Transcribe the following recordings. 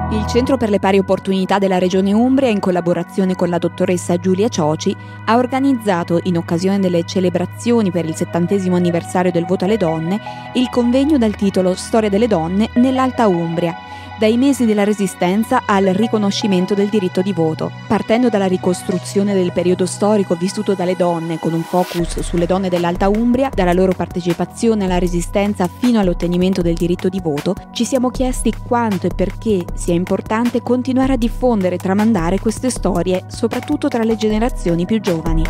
Il Centro per le Pari Opportunità della Regione Umbria, in collaborazione con la dottoressa Giulia Cioci, ha organizzato, in occasione delle celebrazioni per il 70° anniversario del voto alle donne, il convegno dal titolo Storia delle donne nell'Alta Umbria, dai mesi della Resistenza al riconoscimento del diritto di voto. Partendo dalla ricostruzione del periodo storico vissuto dalle donne, con un focus sulle donne dell'Alta Umbria, dalla loro partecipazione alla Resistenza fino all'ottenimento del diritto di voto, ci siamo chiesti quanto e perché sia importante continuare a diffondere e tramandare queste storie, soprattutto tra le generazioni più giovani.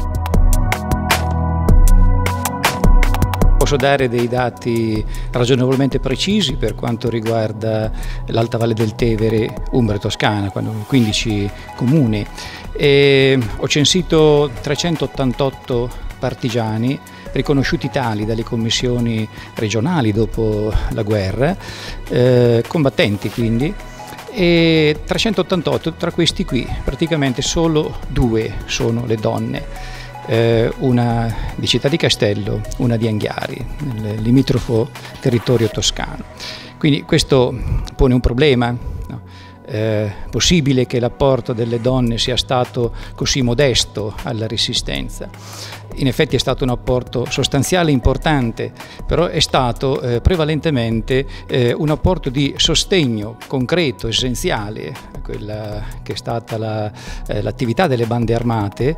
Posso dare dei dati ragionevolmente precisi per quanto riguarda l'Alta Valle del Tevere, Umbria e Toscana, 15 comuni. Ho censito 388 partigiani riconosciuti tali dalle commissioni regionali dopo la guerra, combattenti quindi, e 388, tra questi qui praticamente solo 2 sono le donne. Una di Città di Castello, una di Anghiari, nel limitrofo territorio toscano. Quindi questo pone un problema, no? Possibile che l'apporto delle donne sia stato così modesto alla Resistenza? In effetti è stato un apporto sostanziale importante, però è stato prevalentemente un apporto di sostegno concreto, essenziale a quella che è stata l'attività delle bande armate,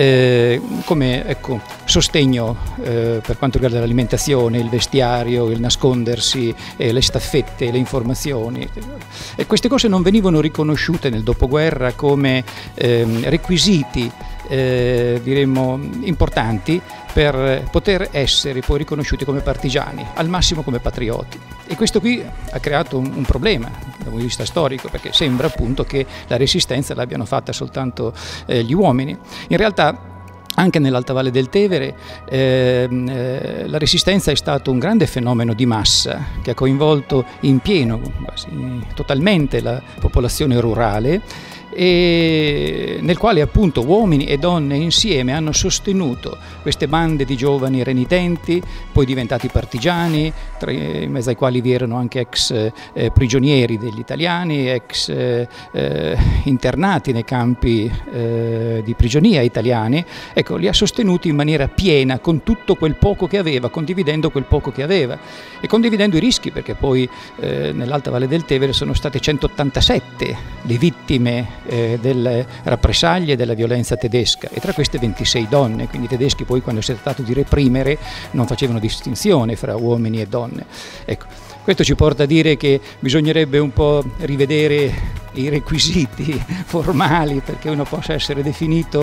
come sostegno per quanto riguarda l'alimentazione, il vestiario, il nascondersi, le staffette, le informazioni. E queste cose non venivano riconosciute nel dopoguerra come requisiti diremmo importanti per poter essere poi riconosciuti come partigiani, al massimo come patrioti. E questo qui ha creato un problema dal punto di vista storico, perché sembra appunto che la Resistenza l'abbiano fatta soltanto gli uomini. In realtà anche nell'Alta Valle del Tevere la Resistenza è stato un grande fenomeno di massa che ha coinvolto in pieno, quasi totalmente, la popolazione rurale, e nel quale appunto uomini e donne insieme hanno sostenuto queste bande di giovani renitenti, poi diventati partigiani, in mezzo ai quali vi erano anche ex prigionieri degli italiani, ex internati nei campi di prigionia italiani. Ecco, li ha sostenuti in maniera piena, con tutto quel poco che aveva, condividendo quel poco che aveva e condividendo i rischi, perché poi nell'Alta Valle del Tevere sono state 187 le vittime delle rappresaglie e della violenza tedesca, e tra queste 26 donne. Quindi i tedeschi poi, quando si è trattato di reprimere, non facevano distinzione fra uomini e donne. Ecco, questo ci porta a dire che bisognerebbe un po' rivedere i requisiti formali perché uno possa essere definito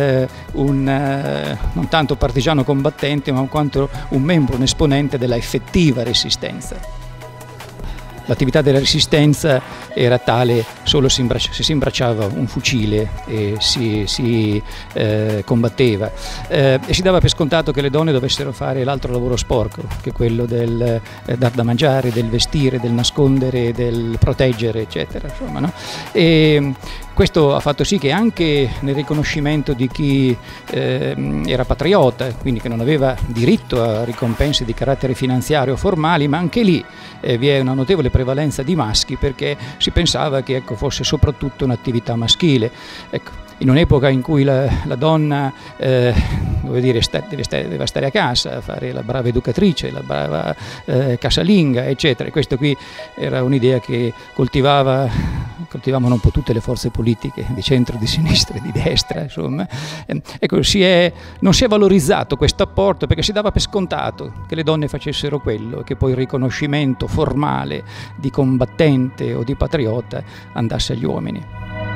non tanto partigiano combattente, ma quanto un membro, un esponente della effettiva resistenza. L'attività della Resistenza era tale solo se si imbracciava un fucile e si combatteva, e si dava per scontato che le donne dovessero fare l'altro lavoro sporco, che è quello del dar da mangiare, del vestire, del nascondere, del proteggere, eccetera. Insomma, no? E questo ha fatto sì che anche nel riconoscimento di chi era patriota, quindi che non aveva diritto a ricompense di carattere finanziario formali, ma anche lì vi è una notevole prevalenza di maschi, perché si pensava che fosse soprattutto un'attività maschile. Ecco, in un'epoca in cui la donna deve stare a casa, a fare la brava educatrice, la brava casalinga, eccetera. E questo qui era un'idea che coltivavano un po' tutte le forze politiche, di centro, di sinistra e di destra, insomma. Ecco, non si è valorizzato questo apporto, perché si dava per scontato che le donne facessero quello, e che poi il riconoscimento formale di combattente o di patriota andasse agli uomini.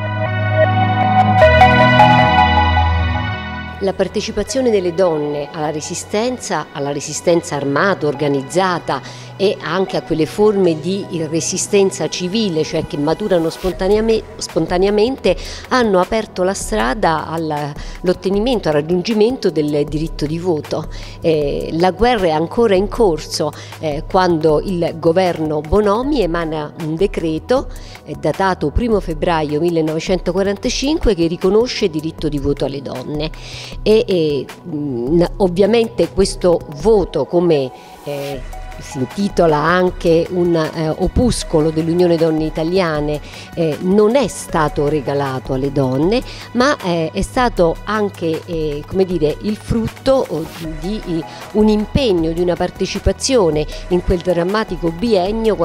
La partecipazione delle donne alla resistenza armata, organizzata, e anche a quelle forme di resistenza civile, cioè che maturano spontaneamente, hanno aperto la strada all'ottenimento, al raggiungimento del diritto di voto. La guerra è ancora in corso quando il governo Bonomi emana un decreto datato 1 febbraio 1945 che riconosce il diritto di voto alle donne. Ovviamente questo voto, come si intitola anche un opuscolo dell'Unione Donne Italiane, non è stato regalato alle donne, ma è stato anche come dire, il frutto di un impegno, di una partecipazione in quel drammatico biennio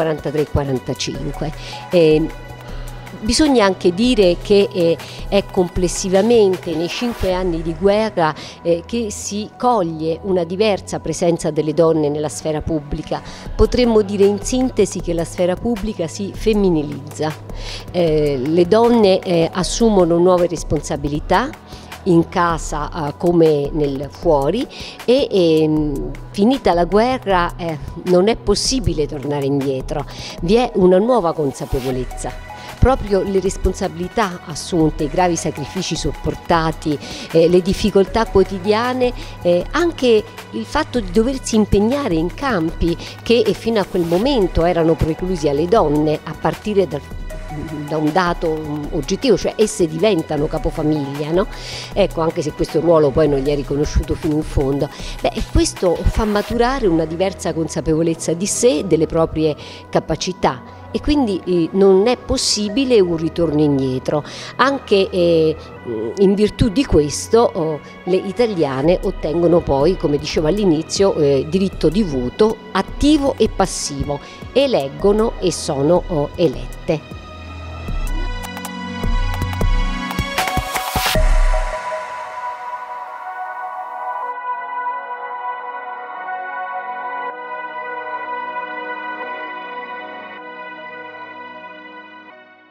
43-45. Bisogna anche dire che è complessivamente nei 5 anni di guerra che si coglie una diversa presenza delle donne nella sfera pubblica. Potremmo dire in sintesi che la sfera pubblica si femminilizza. Le donne assumono nuove responsabilità in casa come nel fuori e finita la guerra non è possibile tornare indietro, vi è una nuova consapevolezza. Proprio le responsabilità assunte, i gravi sacrifici sopportati, le difficoltà quotidiane, anche il fatto di doversi impegnare in campi che fino a quel momento erano preclusi alle donne, a partire da un dato oggettivo, cioè esse diventano capofamiglia, no? Ecco, anche se questo ruolo poi non gli è riconosciuto fino in fondo. Questo fa maturare una diversa consapevolezza di sé, delle proprie capacità. E quindi non è possibile un ritorno indietro. Anche in virtù di questo le italiane ottengono poi, come dicevo all'inizio, diritto di voto attivo e passivo, eleggono e sono elette.